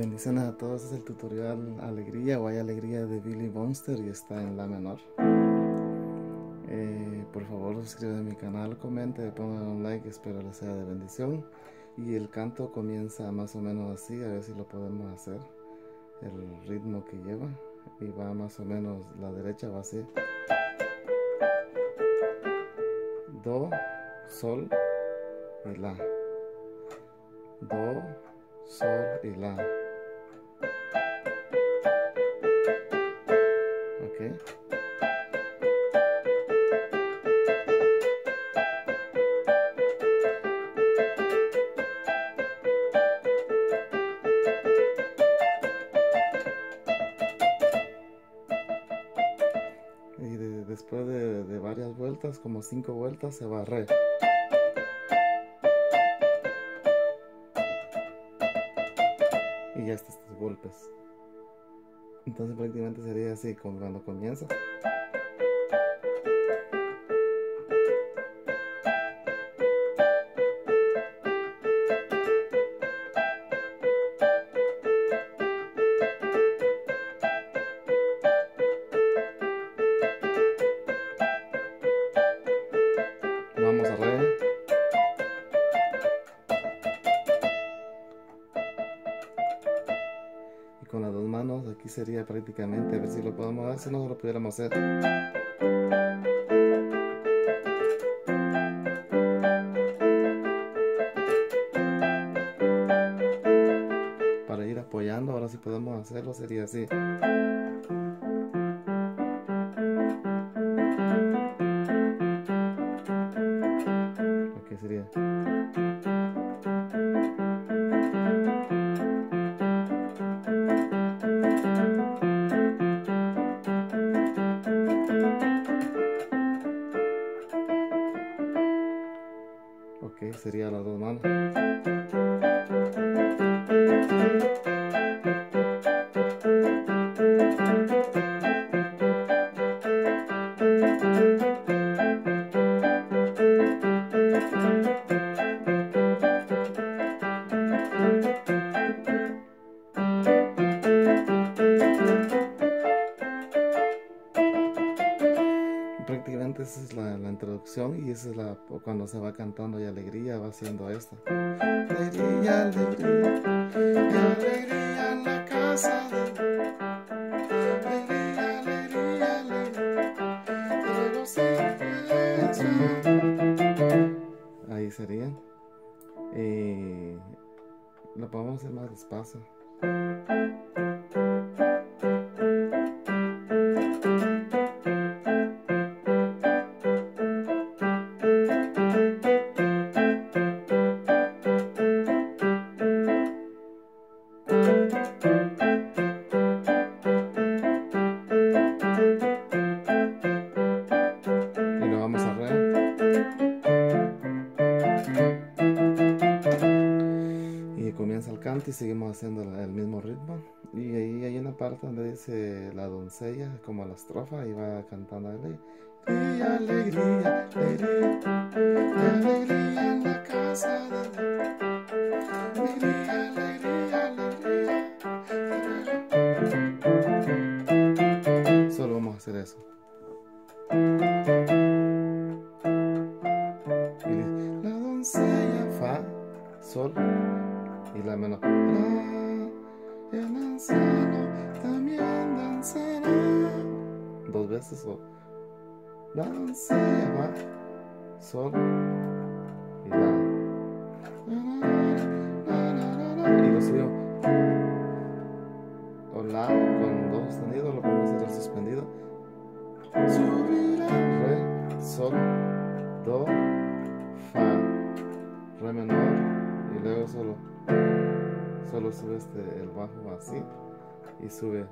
Bendiciones a todos, es el tutorial Alegría o Hay Alegría de Billy Bunster y está en La menor. Por favor suscríbete a mi canal, comente, pongan un like, espero les sea de bendición. Y el canto comienza más o menos así, a ver si lo podemos hacer. El ritmo que lleva y va más o menos, la derecha va así: do, sol y la, do, sol y la. Ok. Y después de varias vueltas, como 5 vueltas, se va a re. Y ya están estos golpes. Entonces prácticamente sería así como cuando comienza. Vamos a re. Y con las dos manos aquí sería prácticamente, a ver si lo podemos hacer, si no lo pudiéramos hacer. Para ir apoyando, ahora sí podemos hacerlo, sería así. Ok, sería. Ok, sería las dos manos. Prácticamente esa es la introducción, y esa es cuando se va cantando y alegría va haciendo esto. Alegría, alegría, alegría en la casa de alegría, alegría, alegría. Ahí sería. Lo podemos hacer más despacio. Y lo vamos a re. Y comienza el canto y seguimos haciendo el mismo ritmo. Y ahí hay una parte donde dice la doncella, como la estrofa, y va cantando alegría, alegría, alegría, alegría en la casa de alegría, alegría, alegría. Solo vamos a hacer eso. Y dice, la doncella, fa, sol y la menor. El anciano también danzará. Dos veces, o la doncella, va, sol y la. Y lo subió. O la con do sostenido, lo podemos hacer suspendido. Subirá, re, sol, do, fa, re menor, y luego solo sube el bajo así y sube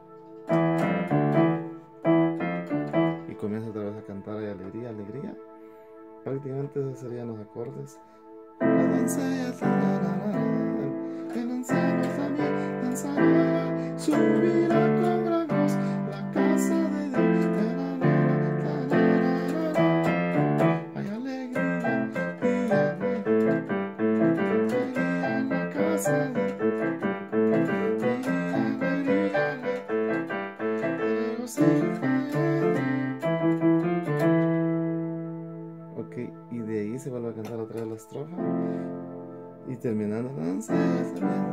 y comienza otra vez a cantar y alegría, alegría. Prácticamente esos serían los acordes. La doncella, el anciano también danzará, subirá con gran voz la casa de Dios. Hay alegría y alegría en la casa de Dios. Y terminando la doncella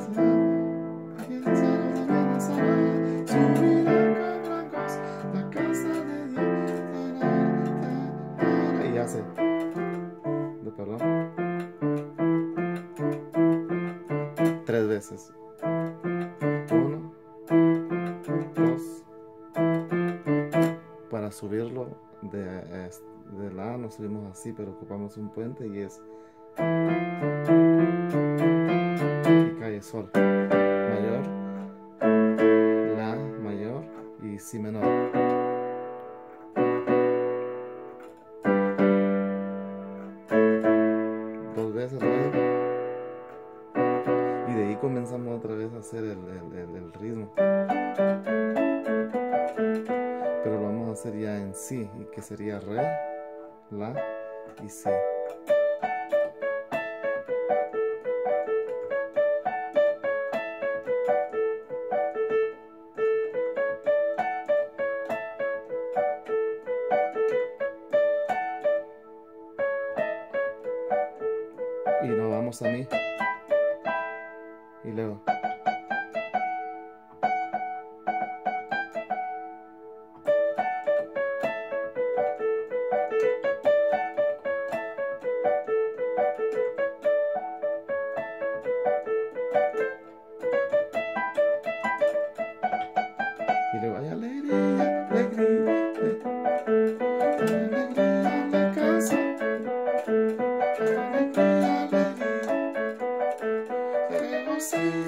subirá con blancos la casa de Dios. Y hace de perdón 3 veces. 1, 2. Para subirlo de la A nos subimos así, pero ocupamos un puente y es y cae sol mayor, la mayor y si menor. Dos veces lo mismo. Y de ahí comenzamos otra vez a hacer el ritmo. Pero lo vamos a hacer ya en si, y que sería re, la y si. Y nos vamos a mi. Y luego. Y luego hay alegría, alegría, alegría en la casa. Alegría, alegría, sí.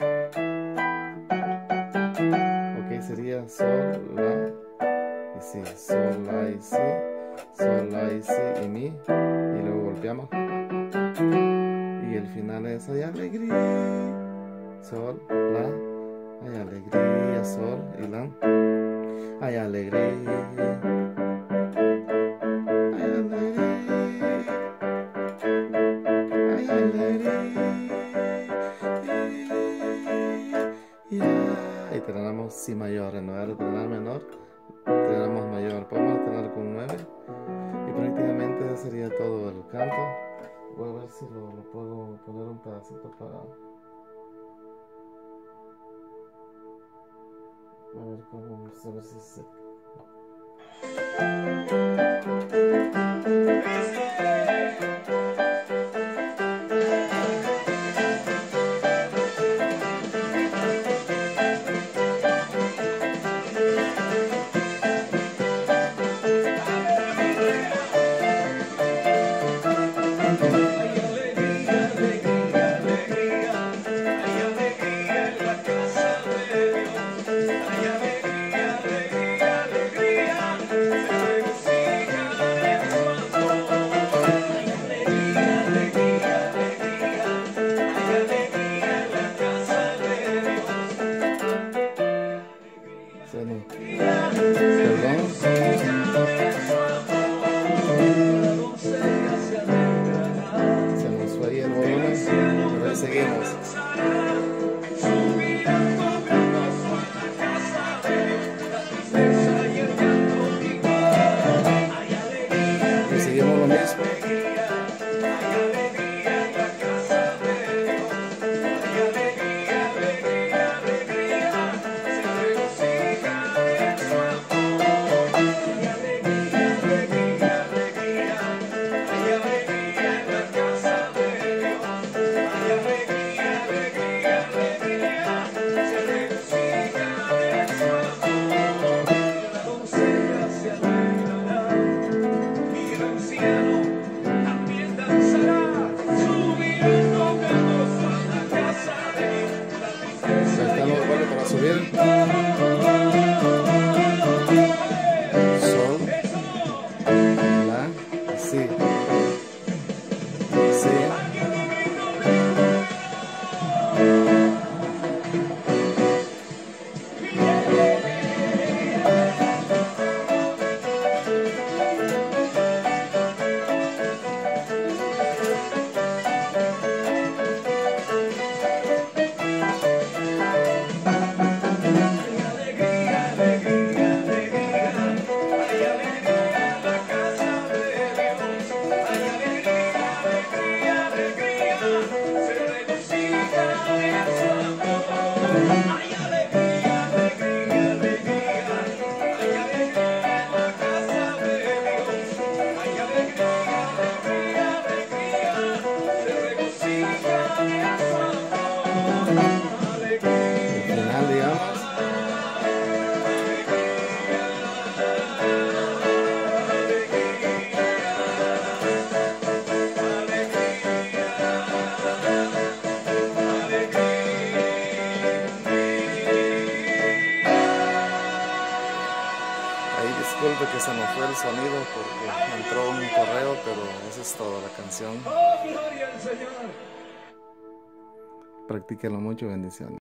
Ok, sería sol, la y si, sol, la y si, sol, la y si y mi. Y luego golpeamos. Y el final es hay alegría, sol, la. Hay alegría, sol y la. Hay alegría. Hay alegría. Hay alegría. Y tenemos si mayor. En lugar de tener menor, tenemos mayor. Podemos alternar con 9. Y prácticamente ese sería todo el canto. Voy a ver si lo puedo poner un pedacito para... A ver cómo, a ver si se... Se nos fue ahí el volumen, pero ahí seguimos. Y seguimos lo mismo. Para subir sol, la, si, si. disculpe que se nos fue el sonido porque entró un correo, pero eso es toda la canción. Practíquelo mucho, bendiciones.